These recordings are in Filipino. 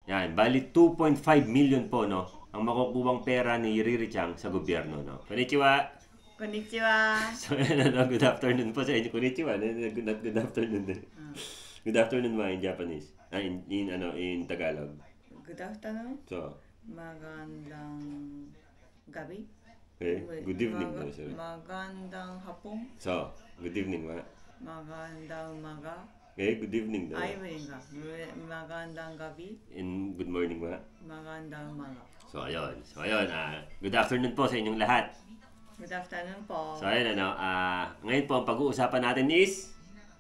Yan, bali 2.5 million po, no? Ang makukuhang pera ni Riri Chang sa gobyerno, no? Konnichiwa! Konnichiwa. So, good afternoon po sa inyo. Konnichiwa. Good afternoon din. Good afternoon mga in Japanese. In Tagalog. Good afternoon. So, Magandang gabi. good evening daw siya. Magandang hapon. So, good evening mga. Magandang umaga. Good evening daw. Ay, magandang gabi. And good morning mga. Magandang umaga. So, ayun. Good afternoon po sa inyong lahat. Good afternoon po. So, ayun ngayon po ang pag-uusapan natin is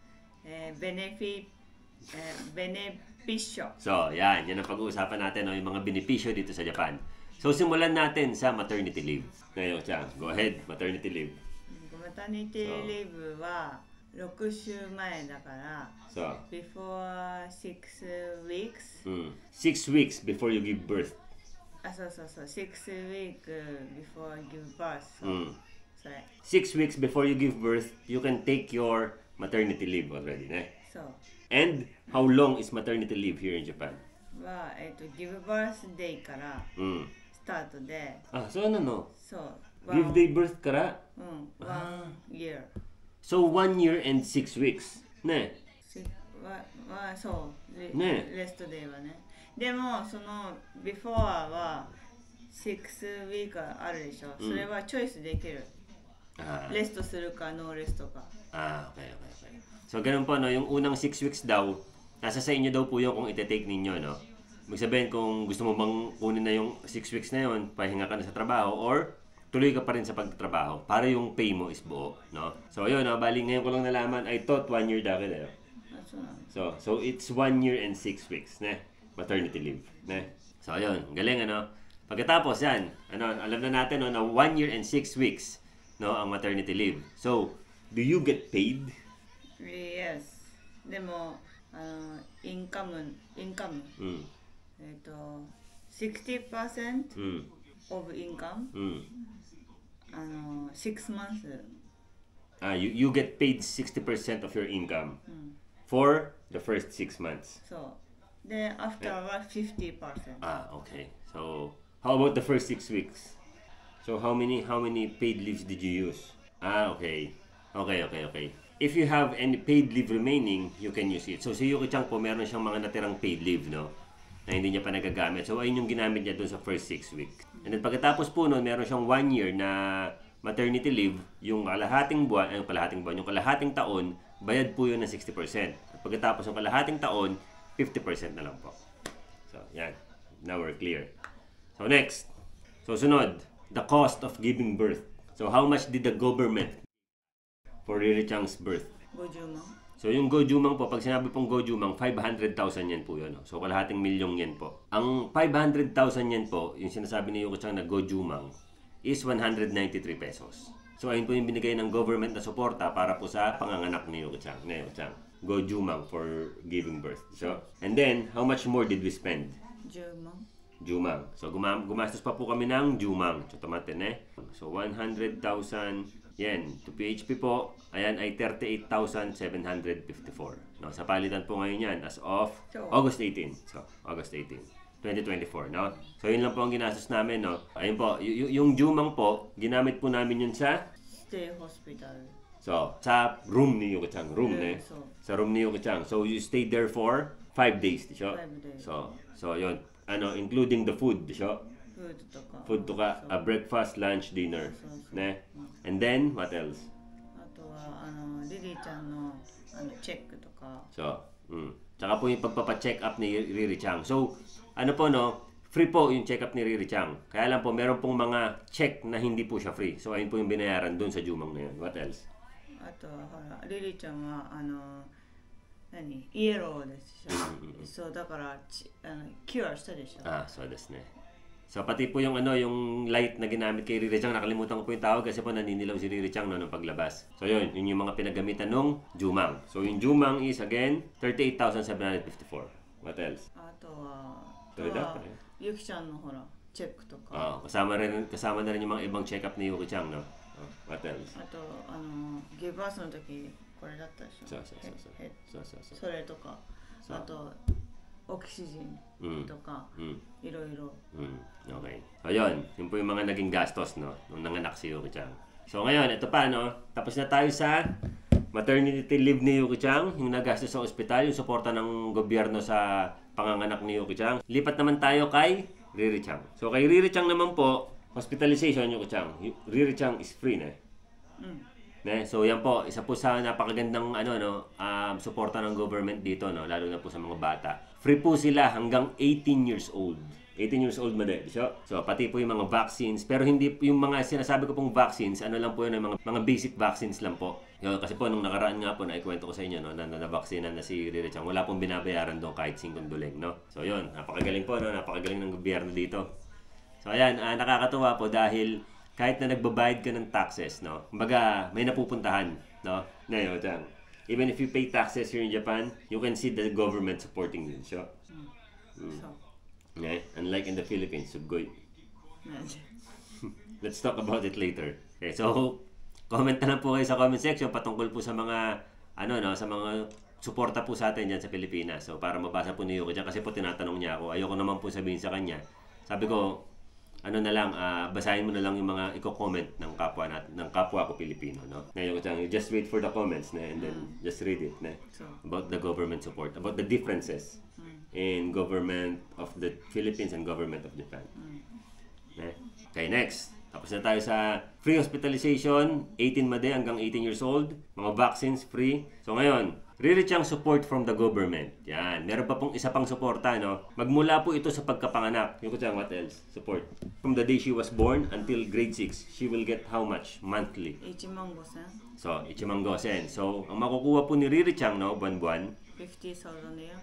benepisyo. So, yan ang pag-uusapan natin, no, yung mga benepisyo dito sa Japan. So, simulan natin sa maternity leave. Ngayon, Chang, go ahead, maternity leave. Maternity leave は6週前だから、 So, before 6 weeks. 6 weeks before you give birth. そう6 weeks before give birth. So, 6 weeks before you give birth, you can take your maternity leave already, ne? So, And how long is maternity leave here in Japan? はgive birth day からスタートで、 So ano no? そう、 Give day birth kara? 1 year. So 1 year and 6 weeks, ne? そう、 ねレストデーはね。でもその before は6 week あるでしょ。それはチョイスできる。レストするかノーレストか。 Okay. So ganun po, no? Yung unang 6 weeks daw, nasa sa inyo daw po yung kung ite-take ninyo, no? Ibig sabihin kung gusto mo bang kunin na yung 6 weeks na yun, pahinga ka na sa trabaho, or tuloy ka pa rin sa pagtatrabaho para yung pay mo is buo, no? So ayun, no? Bali ngayon ko lang nalaman, I thought 1 year dahil, eh. So it's 1 year and 6 weeks, ne? Maternity leave, ne? So ayun, galing, ano? Pagkatapos yan, alam na natin, no, na 1 year and 6 weeks, no, ang maternity leave. So, do you get paid? Yes. でもインカム60% of income 6 months. You get paid 60% of your income for the first 6 months. So, then after 50%. Okay. So, how about the first 6 weeks? So, how many paid leaves did you use? Okay. If you have any paid leave remaining, you can use it. So, si Yuki-chan po, meron siyang mga natirang paid leave, no? Na hindi niya pa nagagamit. So, ayun yung ginamit niya doon sa first 6 weeks. And then, pagkatapos po nun, meron siyang 1 year na maternity leave. Yung kalahating taon, bayad po yun ng 60%. At pagkatapos ng kalahating taon, 50% na lang po. So, yan. Now we're clear. So, next. So, sunod. The cost of giving birth. So, how much did the government for Riri Chang's birth? Gojumang. So, yung Gojumang po, pag sinabi pong Gojumang, 500,000 yen po yun. No? So, kalahating milyong yen po. Ang 500,000 yen po, yung sinasabi ni Yuki Chang na Gojumang, is 193 pesos. So, ayun po yung binigay ng government na suporta para po sa panganganak ni Yuki Chang. Gojumang for giving birth. So, and then, how much more did we spend? Jumang. So, gumastos pa po kami ng Jumang. So, tomatin, So, 100,000 yen. To PHP po, ayan ay 38,754. No, sa palitan po ngayon yan as of August 18. So, August 18, 2024, no? So, yun lang po ang ginastos namin, no? Ayun po, yung Jumang po, ginamit po namin yun sa Stay hospital. So, sa room ni Yuki Chang. Sa room ni Yuki Chang. So, you stayed there for 5 days, di siya? 5 days. So, yun. Including the food, di siya? Food to ka, a breakfast, lunch, dinner. Ne? And then, what else? あとはリリーちゃんのチェックとか。 So, tsaka po yung pagpapa-check up ni Riri Chang. So, po, no? Free po yung check up ni Riri Chang. Kaya lang po, meron pong mga check na hindi po siya free. So, ayun po yung binayaran dun sa Jumang na yun. What else? あとはほらリリーちゃんはイエローですしょ。そうだからキュアしたでしょ。 そうですね。So, pati po yung yung light na ginamit kay Riri Chang, nakalimutan ko po yung tawag kasi po naninilaw si Riri Chang nung paglabas. So, yun yung mga pinagamitan nung Jumang. So, yung Jumang is again 38,754. What else? あとはゆきちゃんのほらチェックとか。 kasama na rin yung mga ibang check-up ni Yuki Chang, no? What else? あとギブバースの時これだったでしょ。 そう。 それとか。あと oxygen to ka, iro-iro. Okay. So, yun po yung mga naging gastos, no, nung nanganak si Yuki-chan. So, ngayon, ito pa, no, tapos na tayo sa maternity leave ni Yuki-chan, yung nagastos sa ospital, yung suporta ng gobyerno sa panganganak ni Yuki-chan. Lipat naman tayo kay Riri-chan. So, kay Riri-chan naman po, hospitalization, Yuki-chan. Riri-chan is free na. So yan po, isa po sa napakagandang suporta ng government dito, no, lalo na po sa mga bata. Free po sila hanggang 18 years old. 18 years old made. So pati po yung mga vaccines, pero hindi yung mga sinasabi ko pong vaccines, ano lang po yun, mga basic vaccines lang po. Yun, kasi po nung nakaraan nga po na ikwento ko sa inyo, no, na nabaksinan na si Riri-chan, wala pong binabayaran doon kahit 5 duling, no. So yun, napakagaling po, no, napakagaling ng gobyerno dito. So ayan, nakakatuwa po dahil kahit na nagbabayad ka ng taxes, no? Kumbaga, may napupuntahan, no? Ngayon, even if you pay taxes here in Japan, you can see the government supporting you. So, okay? Unlike in the Philippines, subgoy. Let's talk about it later. Okay, so, comment na lang po kayo sa comment section patungkol po sa mga, sa mga suporta po sa atin dyan sa Pilipinas. So, para mabasa po ni Yuki dyan, kasi po tinatanong niya ako, ayoko naman po sabihin sa kanya. Sabi ko, basahin mo na lang yung mga i-comment ng kapwa ko Pilipino, no? Ngayon, just wait for the comments, and then just read it, about the government support, about the differences in government of the Philippines and government of Japan. Okay, next. Tapos na tayo sa free hospitalization, 18 made hanggang 18 years old, mga vaccines free. So ngayon, Riri-chan support from the government. Yan. Meron pa pong isa pang suporta, no? Magmula po ito sa pagkapanganak. Yuki-chan, what else? Support. From the day she was born until grade 6, she will get how much monthly? 15,000. So, 15,000. So, ang makukuha po ni Riri-chan, no, buwan-buwan? 50,000 yen.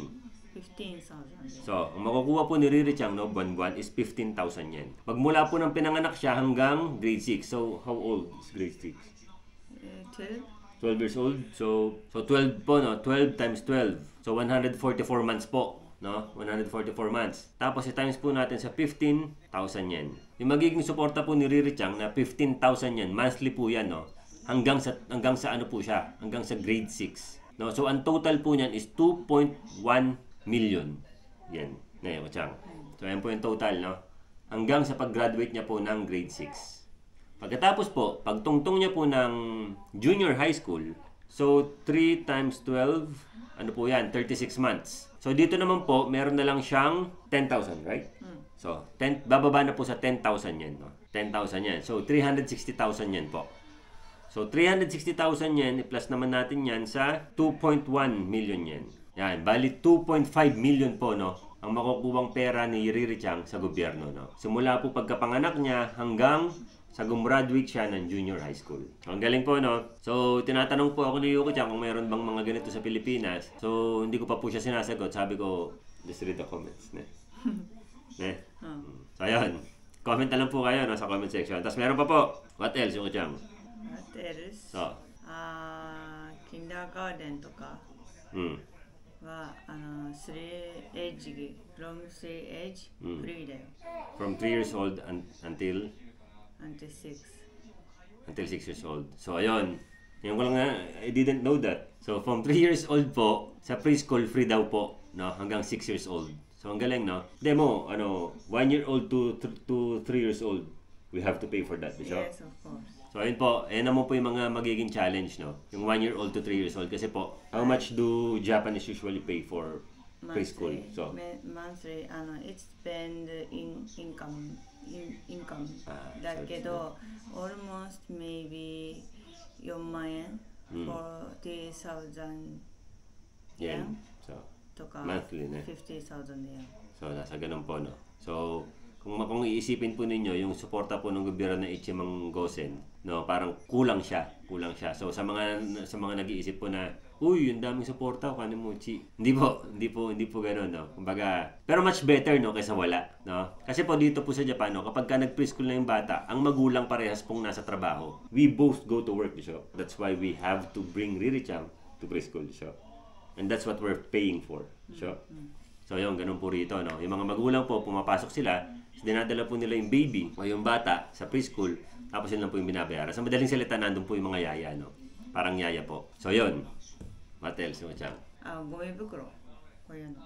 15,000. So, ang makukuha po ni Riri-chan, no, buwan-buwan is 15,000 yen. Magmula po ng pinanganak siya hanggang grade 6. So, how old is grade 6? 12. 12 years old. So 12 po, no? 12 times 12. So 144 months po, no? 144 months. Tapos i-times po natin sa 15,000 yen. Yung magiging suporta po ni Riri-chan na 15,000 yen, monthly po yan, no? Hanggang sa ano po siya? Hanggang sa grade 6. No? So ang total po niyan is 2.1 million yen. Ngayon, Chang. So ayan po yung total, no? Hanggang sa pag-graduate niya po ng grade 6. Pagkatapos po, pagtungtong niya po ng junior high school, so 3 times 12, ano po yan, 36 months. So dito naman po, meron na lang siyang 10,000, right? So, bababa na po sa 10,000 yen, no? 10,000 yen. So 360,000 yen po. So 360,000 yen, i-plus naman natin yan sa 2.1 million yen. Yan, bali 2.5 million po, no? Ang makukuwang pera ni Riri-chan sa gobyerno, no? Simula po pagkapanganak niya hanggang sa gumraduate siya ng junior high school. Ang galing po, no? So, tinatanong po ako ni Yuki-chan kung mayroon bang mga ganito sa Pilipinas. So, hindi ko pa po siya sinasagot. Sabi ko, just read the comments. So, ayun. Comment na lang po kayo, no, sa comment section. Tapos meron pa po. What else, Yuki-chan? What else? So, kindergarten とかは3 age from 3 age フリーだよ。 From 3 years old until 6. Until 6 years old. So, ayun. Yung ko lang I didn't know that. So, from 3 years old po, sa preschool, free daw po, no? Hanggang 6 years old. So, ang galing, no? Demo, 1 year old to 3 years old, we have to pay for that. So, Yes, of course. So, ayun po. Ayan naman po yung mga magiging challenge, no? Yung 1 year old to 3 years old. Kasi po, how much do Japanese usually pay for preschool? So, monthly, it's spend in income. Daけど、almost maybe 4万円 40,000 yen So, とか monthly, ne? 50,000 yen. So, nasa ganun po, no? So, kung iisipin po ninyo, yung suporta po ng gobyerno ng Ichimang Gosen, no, parang kulang siya. So, sa mga nag-iisip po na, uy, yung daming suporta, kanin mo, chi. Hindi po gano'n, no? Kumbaga, pero much better, no, kaysa wala, no? Kasi po dito po sa Japan, no, kapag ka nag-preschool na yung bata, ang magulang parehas pong nasa trabaho. We both go to work, so that's why we have to bring Riri-chan to preschool, so. And that's what we're paying for, so. So, yun, ganun po rito, no? Yung mga magulang po, pumapasok sila, dinadala po nila yung baby o yung bata sa preschool, tapos yun lang po yung binabayaran. Sa madaling salita, nandun po yung mga yaya, no? Parang yaya po. So, yun. What else, Yuki-chan? ゴミ袋。こういうの。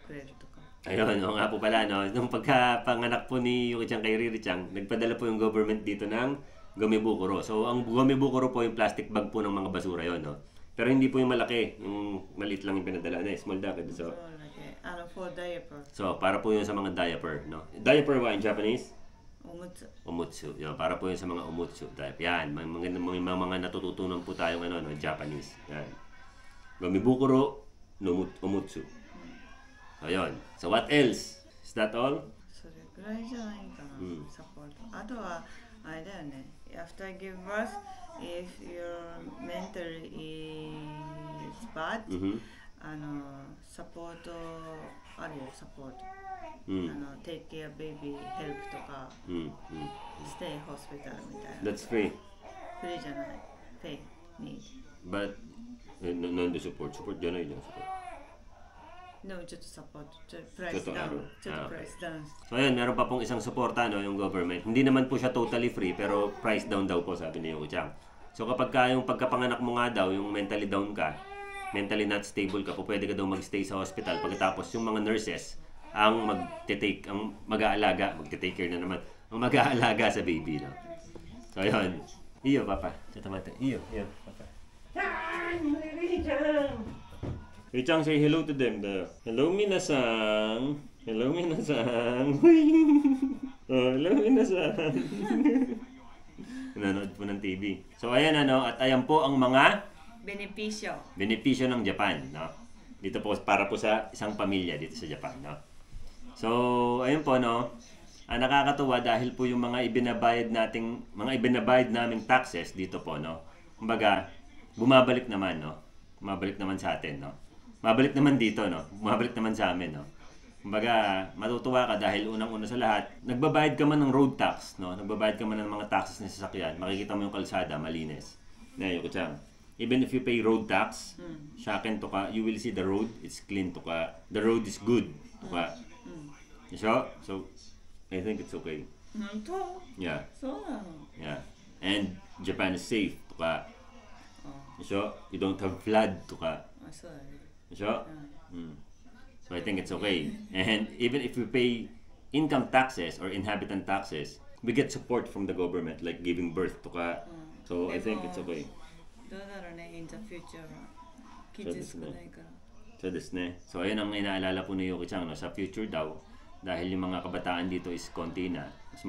くれるとか。 Ayun, oo nga po pala, no? Nung pagkapanganak po ni Yuki-chan kay Riri-chan, nagpadala po yung government dito ng gomibukuro. So, ang gomibukuro po yung plastic bag po ng mga basura yon, no? Pero hindi po yung malaki, yung maliit lang yung pinadala na, small dapat. So, for diaper. So, para po yun sa mga diaper, no? Diaper ba in Japanese? Omutsu. Omutsu. Yun, para po yun sa mga omutsu type. Yan, may mga natututunan po tayong no, Japanese. Yan. Gomibukuro, omutsu. Ayun. So, what else? Is that all? それくらいじゃないかな、サポート。あとは、あれだよね。After give birth, if your mental is bad, サポートあるよ、サポート。take care baby help とか、stay hospital みたいな。 That's free. フリーじゃない。pay need. But, なんでsupportじゃないじゃん、support. でもちょっとサポート、ちょっとプライスダウン。ちょっとプライスダウン。 So ayun, meron pa pong isang suporta, no, yung government. Hindi naman po siya totally free, pero price down daw po, sabi ni Yuki-chan. So kapag yung pagkapanganak mo nga daw, yung mentally down ka, mentally not stable ka po, pwede ka daw magstay sa hospital. Pagkatapos yung mga nurses, ang magte-take care na naman, ang mag-aalaga sa baby, no. So ayun. Iyo, papa. Iyo, papa. Yuki-chan, say hello to them. Hello, minasan. Hello, minasan. Hello, minasan. Nanonood po ng TV. So, ayan at ayan po ang mga benepisyo ng Japan, no? Dito po, para po sa isang pamilya dito sa Japan, no? So, ayun po, no? Nakakatuwa dahil po yung mga ibinabayad naming taxes dito po, no? Kumbaga, bumabalik naman, no? Bumabalik naman sa atin, no? Mabalik naman dito, no? Bumabalik naman sa amin, no? Kumbaga, matutuwa ka dahil unang-una sa lahat, nagbabayad ka man ng road tax, no? Nagbabayad ka man ng mga taxes na sasakyan, makikita mo yung kalsada, malinis. Na, Yuki-chan. Even if you pay road tax, shaken to ka, you will see the road, it's clean to ka. The road is good to ka. So, I think it's okay. Yeah. Yeah. And Japan is safe to ka. So, you don't have flood to ka. So I think it's okay. And even if we pay income taxes or inhabitant taxes, we get support from the government, like giving birth to ka. So I think it's okay. どうだろうね、in the future. Kids少ないから。 So this ne. So ayun ang inaalala po ni Yuki-chan, no, sa future daw, dahil yung mga kabataan dito is konti na, mas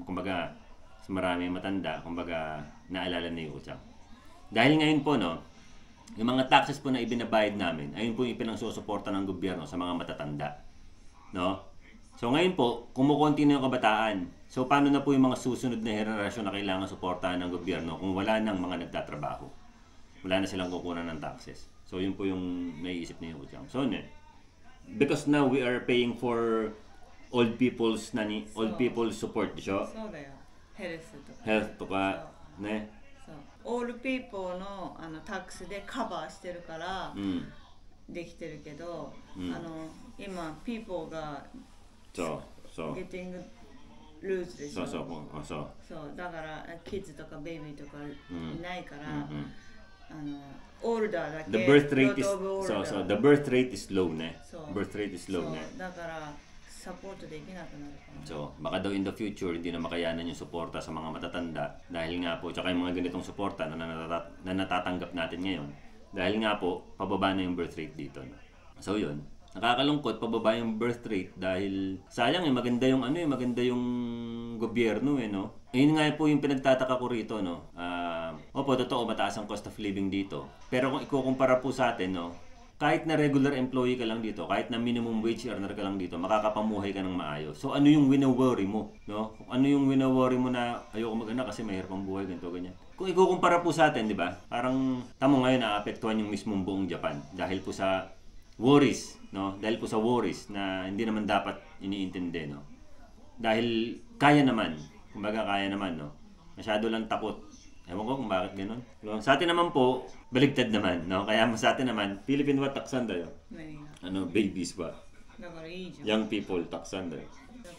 marami matanda, kumbaga naalala ni Yuki-chan. Dahil ngayon po, no, yung mga taxes po na ibinabayad namin, ayun po yung pinangsusuporta ng gobyerno sa mga matatanda. No? So ngayon po, kumukonti na yung kabataan. So paano na po yung mga susunod na henerasyon na kailangan suportahan ng gobyerno kung wala nang mga nagtatrabaho? Wala na silang kukunan ng taxes. So yun po yung naiisip ni Yuki-chan. So because now we are paying for old people's support, di siya? そうだよ。 Health to ka, ne? オールピーポーのタックスでカバーしてるからできてるけど、今ピーポーがゲッティングルーズでしょ。そうだからキッズとかベイビーとかいないから、オールダーだけ。 The birth rate is the birth rate is low, ne? Birth rate is low, ne? だからサポートできなくなるかな。 So, baka daw in the future, hindi na makayanan yung suporta sa mga matatanda dahil nga po, tsaka yung mga ganitong suporta na natatanggap natin ngayon dahil nga po, pababa na yung birth rate dito. No? So, yun. Nakakalungkot, pababa yung birth rate dahil sayang maganda yung gobyerno, no? Ayun nga po yung pinagtataka ko rito, no? Opo, totoo, mataas ang cost of living dito. Pero kung ikukumpara po sa atin, no? Kahit na regular employee ka lang dito, kahit na minimum wage earner ka lang dito, makakapamuhay ka ng maayos. So ano yung wino-worry mo, no? Ano yung wino-worry mo na ayoko mag-anak kasi mahirap ang buhay, ganito, ganyan. Kung ikukumpara po sa atin, di ba? Parang tamo ngayon naapektuhan yung mismong buong Japan dahil po sa worries, no? Dahil po sa worries na hindi naman dapat iniintindi, no? Dahil kaya naman, kumbaga kaya naman, no? Masyado lang takot. Ewan ko kung bakit gano'n. Sa atin naman po, baligtad naman, no? Kaya sa atin naman, Philippine what taksan tayo? Babies ba? Young people taksan tayo.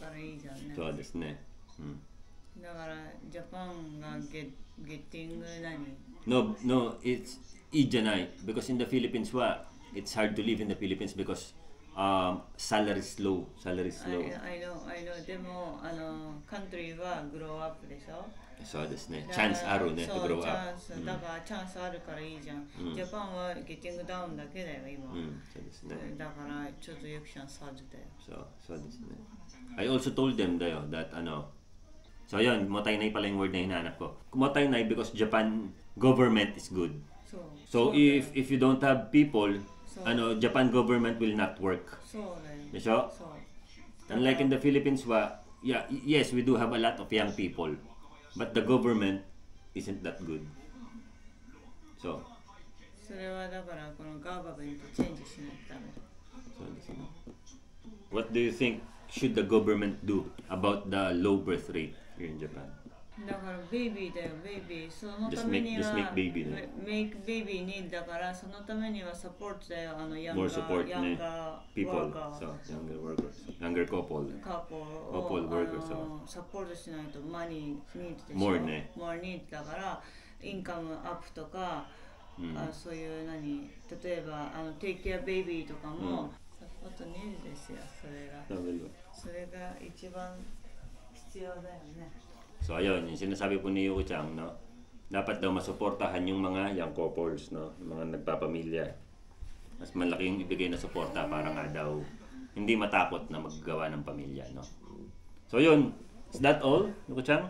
So, desu ne. だからジャパンがゲッティング何? No, it's いいじゃない. Because in the Philippines it's hard to live in the Philippines because salary is low. I know. でもカントリーはグローアップでしょ。 そうですね。チャンスあるね。 そう、 とグローアップ。 だからチャンスあるからいいじゃん。ジャパンはゲッティングダウンだけだよ今。 そうですね。 だからちょっとユキちゃんサージだよ。 そうですね。I also told them dayo that so ayun, motainay pala yung word na hinahanap ko. Motainay because Japan government is good. So if you don't have people, Japan government will not work. そうだよ。 でしょ? Unlike in the Philippines, yes, we do have a lot of young people, but the government isn't that good. So それはだからこのガーバメントチェンジしないとダメだ。 そうですね。What do you think should the government do about the low birth rate here in Japan? だからベイビーだよ、ベイビー。そのためには just make baby ね。 make baby need だからそのためにはサポートだよ、 more support ね。people, so younger workers, younger couple workers, サポートしないとマニーニードでしょ。 more ね。 more need だからインカムアップとか、そういう例えばtake care baby とかも、サポートニードですよ、それが一番必要だよね。 So ayun, yung sinasabi po ni Yuki-chan, no? Dapat daw masuportahan yung mga young couples, no? Yung mga nagpapamilya. Mas malaki yung ibigay na suporta para nga daw hindi matakot na maggawa ng pamilya, no? So yun, is that all, Yuki-chan?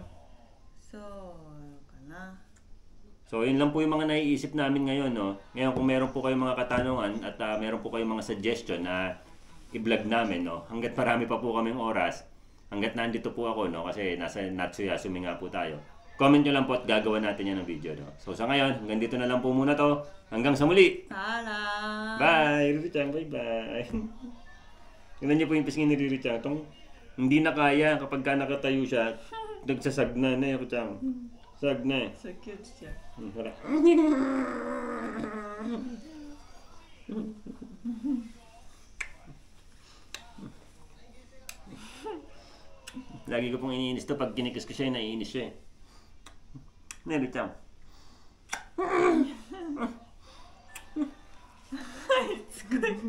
So yun lang po yung mga naiisip namin ngayon, no? Ngayon kung meron po kayong mga katanungan at meron po kayong mga suggestion na i-vlog namin, no? Hanggat marami pa po kaming oras, hanggat nandito po ako, no? Kasi nasa Natsuyasumi nga po tayo. Comment nyo lang po at gagawa natin yan ng video, no? So sa ngayon, hanggang dito na lang po muna to. Hanggang sa muli! Paalam! Bye! Riri-chan, bye-bye! Tignan niyo po yung pisngin ni Riri-chan. Hindi na kaya kapag ka nakatayo siya, nagsasagna na yung Riri-chan. Sagna eh. So cute siya. Hala. Lagi ko pong iniinis to. Pag kinikiss ko siya, naiinis siya eh. Riri-chan. し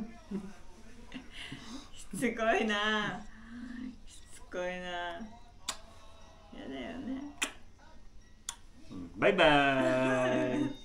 つこいな。しつこいな。やだよね。 バイバーイ